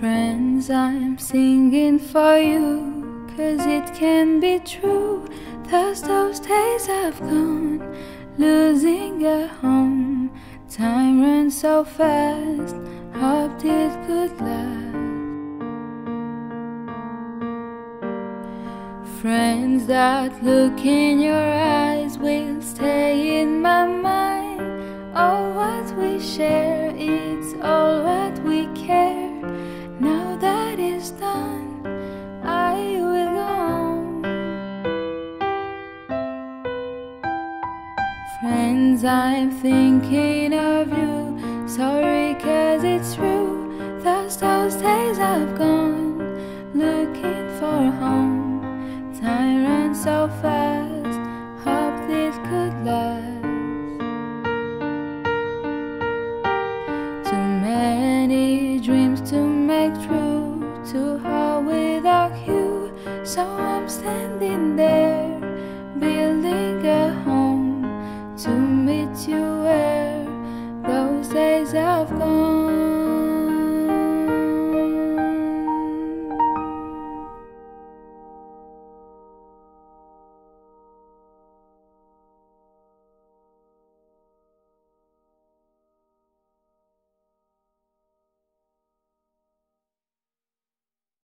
Friends, I'm singing for you, 'cause it can be true. Those days have gone, losing a home. Time runs so fast, hoped it could last. Friends, that look in your eyes will stay in my mind. All what we share, it's all what we care. Now that is done, I will go home. Friends, I'm thinking